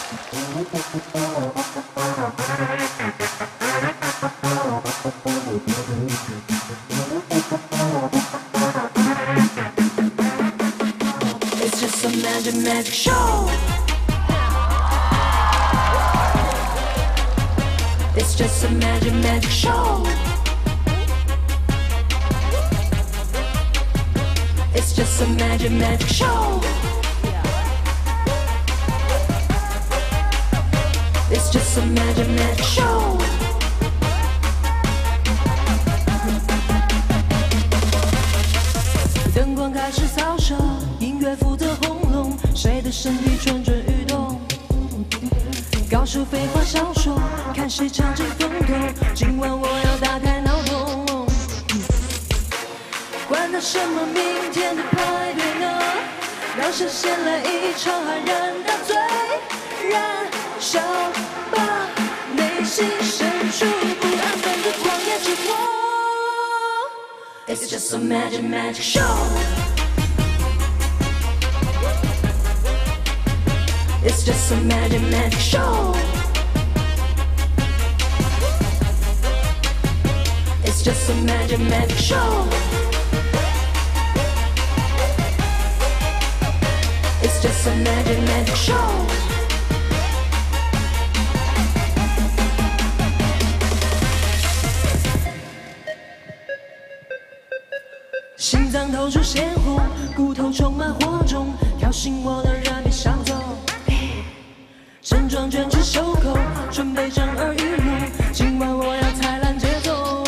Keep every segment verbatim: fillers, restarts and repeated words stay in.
It's just a magic magic show. It's just a magic magic show. It's just a magic magic show. It's just a magic magic show. 灯光开始扫射，音乐负责轰隆，谁的身体蠢蠢欲动？高手废话少说，看谁尝尽风头。今晚我要打开脑洞，管他什么明天的派对呢，让神仙来一场酣然大醉，燃烧吧内心深处不安分的狂野之火。It's just a magic magic show. It's just a magic magic show. It's just a magic magic show. It's just a magic magic show. 心脏透出鲜红，骨头充满火种，挑衅我的人别想走。盛装卷起袖口，准备震耳欲聋。今晚我要踩烂节奏，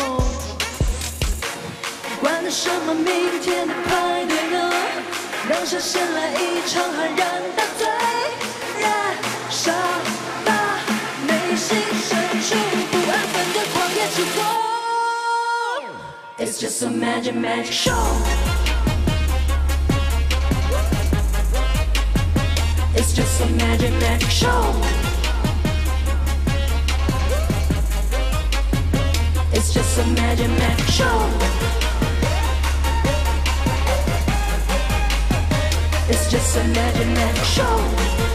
管他什么明天的派对呢，让神仙来一场酣然大醉，燃烧吧内心深处不安分的狂野之火。It's just a magic magic show. It's just a magic magic show. It's just a magic magic show. It's just a magic magic show.